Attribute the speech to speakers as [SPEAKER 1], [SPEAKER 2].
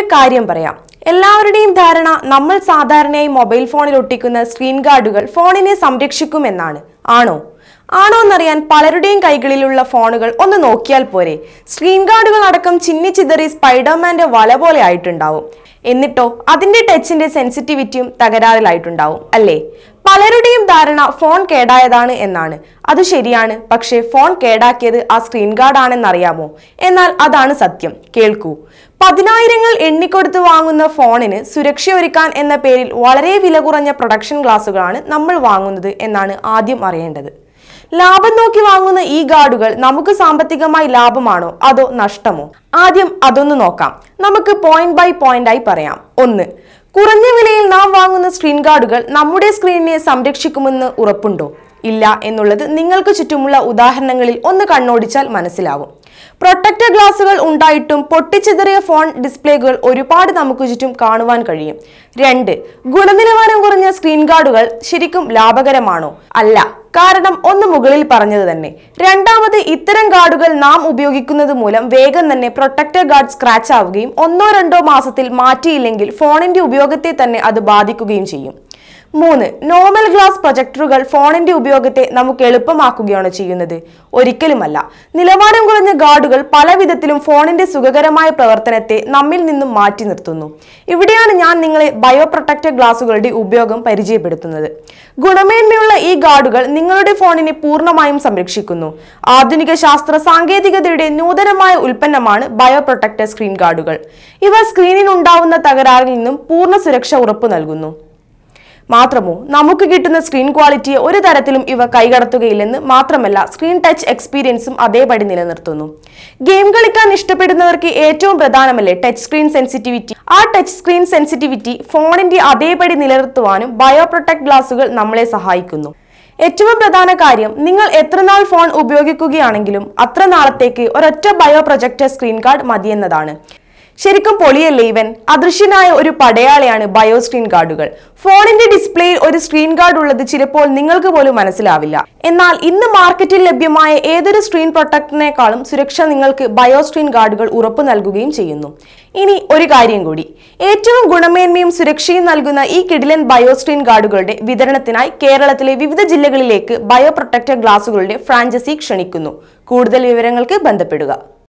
[SPEAKER 1] കാര്യം പറയാം. എല്ലാവരുടെയും ധാരണ നമ്മൾ സാധാരണയായി മൊബൈൽ ഫോണിൽ ഒട്ടിക്കുന്ന സ്ക്രീൻ ഗാർഡുകൾ ഫോണിനെ സംരക്ഷിക്കുമെന്നാണ്. ആണോ? എന്നറിയാൻ പലരുടെയും കൈകളിലുള്ള ഫോണുകൾ ഒന്ന് നോക്കിയാൽ പോരെ. സ്ക്രീൻ ഗാർഡുകൾ അടക്കം ചിന്നിച്ചിതറി സ്പൈഡർമാന്റെ വല പോലെ ആയിട്ടുണ്ടാവും. എന്നിട്ടോ അതിന്റെ ടച്ചിന്റെ സെൻസിറ്റിവിറ്റിയും തകരാറിലായിട്ടുണ്ടാവും അല്ലേ? പലരുടെയും ധാരണ ഫോൺ കേടായതാണ് എന്നാണ്. അത് ശരിയാണ്. പക്ഷേ ഫോൺ കേടാക്കിയത് ആ സ്ക്രീൻ ഗാർഡ് ആണെന്നറിയാമോ? എന്നാൽ അതാണ് സത്യം. കേൾക്കൂ. 10,000 എണ്ണിക്കൊടുത്ത് വാങ്ങുന്ന ഫോണിന് സുരക്ഷയൊരുക്കാൻ എന്ന പേരിൽ വളരെ വില കുറഞ്ഞ പ്രൊഡക്ഷൻ ഗ്ലാസുകളാണ് നമ്മൾ വാങ്ങുന്നത് എന്നാണ് ആദ്യം അറിയേണ്ടത്. ലാഭം നോക്കി വാങ്ങുന്ന ഈ ഗാർഡുകൾ നമുക്ക് സാമ്പത്തികമായി ലാഭമാണോ അതോ നഷ്ടമോ? ആദ്യം അതൊന്ന് നോക്കാം. നമുക്ക് പോയിന്റ് ബൈ പോയിന്റ് ആയി പറയാം. 1. കുറഞ്ഞ വിലയിൽ നാം വാങ്ങുന്ന സ്ക്രീൻ ഗാർഡുകൾ നമ്മുടെ സ്ക്രീനിനെ സംരക്ഷിക്കുമെന്ന് ഉറപ്പുണ്ടോ? ഇല്ല എന്നുള്ളത് നിങ്ങൾക്ക് ചുറ്റുമുള്ള ഉദാഹരണങ്ങളിൽ ഒന്ന് കണ്ണോടിച്ചാൽ മനസ്സിലാവും. പ്രൊട്ടക്റ്റർ ഗ്ലാസുകൾ ഉണ്ടായിട്ടും പൊട്ടിച്ചിതറിയ ഫോൺ ഡിസ്പ്ലേകൾ ഒരുപാട് നമുക്ക് ചുറ്റും കാണുവാൻ കഴിയും. 2. ഗുണനിലവാരം കുറഞ്ഞ സ്ക്രീൻ ഗാർഡുകൾ ശരിക്കും ലാഭകരമാണോ? അല്ല. കാരണം ഒന്ന് മുകളിൽ പറഞ്ഞത് തന്നെ. രണ്ടാമത്, ഇത്തരം ഗാർഡുകൾ നാം ഉപയോഗിക്കുന്നത് മൂലം വേഗം തന്നെ പ്രൊട്ടക്റ്റർ ഗാർഡ് സ്ക്രാച്ച് ആവുകയും 1-2 മാസത്തിൽ മാറ്റിയില്ലെങ്കിൽ ഫോണിന്റെ ഉപയോഗത്തെ തന്നെ അത് ബാധിക്കുകയും ചെയ്യും. 3. നോർമൽ ഗ്ലാസ് പ്രൊജക്ടറുകൾ ഫോണിന്റെ ഉപയോഗത്തെ നമുക്ക് എളുപ്പമാക്കുകയാണോ ചെയ്യുന്നത്? ഒരിക്കലുമല്ല. നിലവാരം കുറഞ്ഞ ഗാർഡുകൾ പല വിധത്തിലും ഫോണിന്റെ സുഖകരമായ പ്രവർത്തനത്തെ നമ്മിൽ നിന്നും മാറ്റി നിർത്തുന്നു. ഇവിടെയാണ് ഞാൻ നിങ്ങളെ ബയോ പ്രൊട്ടക്റ്റർ ഗ്ലാസുകളുടെ ഉപയോഗം പരിചയപ്പെടുത്തുന്നത്. ഗുണമേന്മയുള്ള ഈ ഗാർഡുകൾ നിങ്ങളുടെ ഫോണിനെ പൂർണ്ണമായും സംരക്ഷിക്കുന്നു. ആധുനിക ശാസ്ത്ര സാങ്കേതികതയുടെ നൂതനമായ ഉൽപ്പന്നമാണ് ബയോ പ്രൊട്ടക്റ്റർ സ്ക്രീൻ ഗാർഡുകൾ. ഇവ സ്ക്രീനിനുണ്ടാവുന്ന തകരാറിൽ നിന്നും പൂർണ്ണ സുരക്ഷ ഉറപ്പു നൽകുന്നു. മാത്രമോ, നമുക്ക് കിട്ടുന്ന സ്ക്രീൻ ക്വാളിറ്റിയെ ഒരു തരത്തിലും ഇവ കൈകടത്തുകയില്ലെന്ന് മാത്രമല്ല, സ്ക്രീൻ ടച്ച് എക്സ്പീരിയൻസും അതേപടി നിലനിർത്തുന്നു. ഗെയിം കളിക്കാൻ ഇഷ്ടപ്പെടുന്നവർക്ക് ഏറ്റവും പ്രധാനമല്ലേ ടച്ച് സ്ക്രീൻ സെൻസിറ്റിവിറ്റി? ആ ടച്ച് സ്ക്രീൻ സെൻസിറ്റിവിറ്റി ഫോണിന്റെ അതേപടി നിലനിർത്തുവാനും ബയോ പ്രൊട്ടക്ട് ഗ്ലാസുകൾ നമ്മളെ സഹായിക്കുന്നു. ഏറ്റവും പ്രധാന കാര്യം, നിങ്ങൾ എത്ര നാൾ ഫോൺ ഉപയോഗിക്കുകയാണെങ്കിലും അത്ര നാളത്തേക്ക് ഒരൊറ്റ ബയോ പ്രൊജക്ടർ സ്ക്രീൻ ഗാർഡ് മതിയെന്നതാണ്. ശരിക്കും പൊളിയല്ലേ ഇവൻ? അദൃശ്യനായ ഒരു പടയാളിയാണ് ബയോ സ്ക്രീൻ ഗാർഡുകൾ. ഫോണിന്റെ ഡിസ്പ്ലേയിൽ ഒരു സ്ക്രീൻ ഗാർഡ് ഉള്ളത് ചിലപ്പോൾ നിങ്ങൾക്ക് പോലും മനസ്സിലാവില്ല. എന്നാൽ ഇന്ന് മാർക്കറ്റിൽ ലഭ്യമായ ഏതൊരു സ്ക്രീൻ പ്രൊട്ടക്ടറിനേക്കാളും സുരക്ഷ നിങ്ങൾക്ക് ബയോ സ്ക്രീൻ ഗാർഡുകൾ ഉറപ്പു നൽകുകയും ചെയ്യുന്നു. ഇനി ഒരു കാര്യം കൂടി. ഏറ്റവും ഗുണമേന്മയും സുരക്ഷയും നൽകുന്ന ഈ കിടിലൻ ബയോ സ്ക്രീൻ ഗാർഡുകളുടെ വിതരണത്തിനായി കേരളത്തിലെ വിവിധ ജില്ലകളിലേക്ക് ബയോ പ്രൊട്ടക്ടർ ഗ്ലാസുകളുടെ ഫ്രാഞ്ചൈസി ക്ഷണിക്കുന്നു. കൂടുതൽ വിവരങ്ങൾക്ക് ബന്ധപ്പെടുക.